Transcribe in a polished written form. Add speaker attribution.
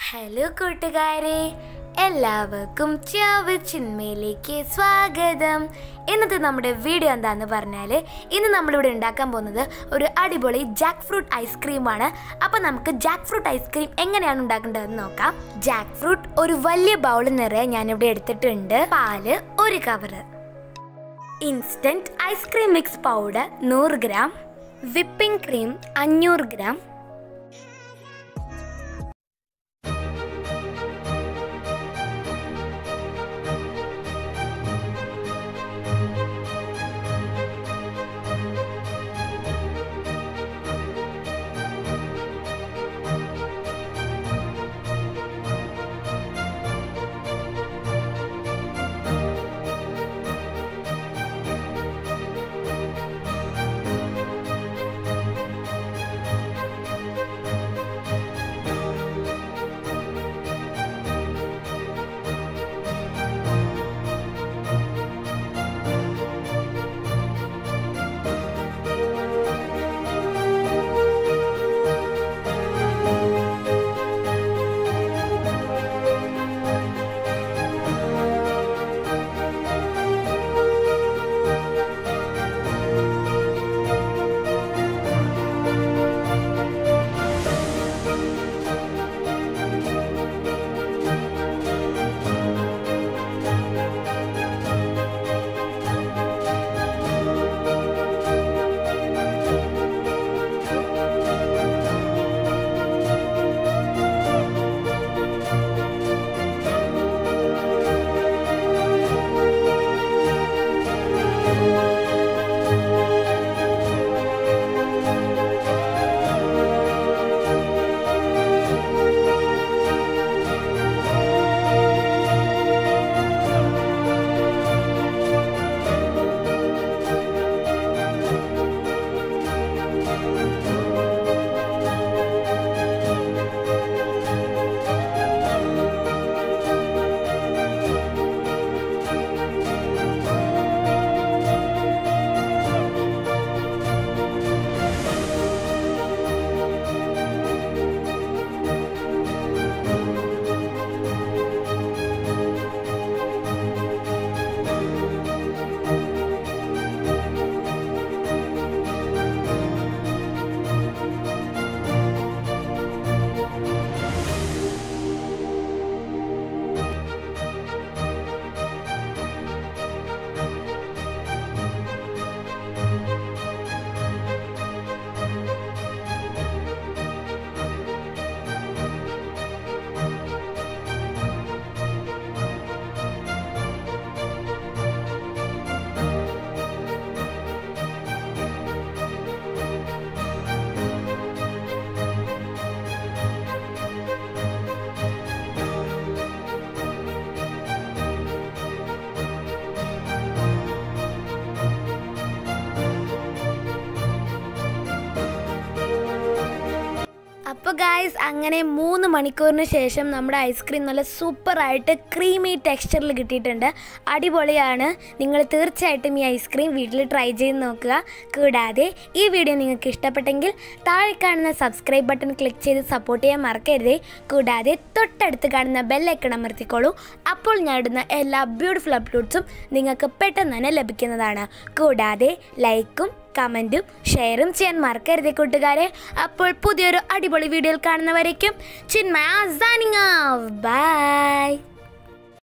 Speaker 1: Hello കൂട്ടുകാരെ, എല്ലാവർക്കും ചിന്മയിലേക്ക് സ്വാഗതം. ഇന്നത്തെ നമ്മുടെ വീഡിയോ എന്താണെന്ന് പറഞ്ഞാൽ, ഇന്ന് നമ്മളിവിടെ ഉണ്ടാക്കാൻ പോകുന്നത് ഒരു അടിപൊളി ജാക്ക് ഫ്രൂട്ട് ഐസ്ക്രീമാണ്. അപ്പോൾ നമുക്ക് ജാക്ക് ഫ്രൂട്ട് ഐസ്ക്രീം എങ്ങനെയാണ് ഉണ്ടാക്കേണ്ടതെന്ന് നോക്കാം. ജാക്ക് ഫ്രൂട്ട് ഒരു വലിയ ബൗൾ നിറയെ ഞാനിവിടെ എടുത്തിട്ടുണ്ട്. പാല് 1 cover, instant ice cream mix powder 100 gram, whipping cream 500 gram, അപ്പോൾ ഗായ്സ്, അങ്ങനെ 3 മണിക്കൂറിന് ശേഷം നമ്മുടെ ഐസ്ക്രീം നല്ല സൂപ്പറായിട്ട് ക്രീമി ടെക്സ്ചറിൽ കിട്ടിയിട്ടുണ്ട്. അടിപൊളിയാണ്. നിങ്ങൾ തീർച്ചയായിട്ടും ഈ ഐസ്ക്രീം വീട്ടിൽ ട്രൈ ചെയ്ത് നോക്കുക. കൂടാതെ ഈ വീഡിയോ നിങ്ങൾക്ക് ഇഷ്ടപ്പെട്ടെങ്കിൽ താഴെ കാണുന്ന സബ്സ്ക്രൈബ് ബട്ടൺ ക്ലിക്ക് ചെയ്ത് സപ്പോർട്ട് ചെയ്യാൻ മറക്കരുതേ. കൂടാതെ തൊട്ടടുത്ത് കാണുന്ന ബെല്ലൈക്കൺ അമർത്തിക്കോളൂ. അപ്പോൾ ഞാൻ ഇടുന്ന എല്ലാ ബ്യൂട്ടിഫുൾ അപ്ലോഡ്സും നിങ്ങൾക്ക് പെട്ടെന്ന് തന്നെ ലഭിക്കുന്നതാണ്. കൂടാതെ ലൈക്കും കമൻറ്റും ഷെയറും ചെയ്യാൻ മറക്കരുതേ കൂട്ടുകാരെ. അപ്പോൾ പുതിയൊരു അടിപൊളി വീഡിയോയിൽ കാണുന്നവരേക്കും ചിന്മയ സൈനിങ് ഓഫ്. ബൈ.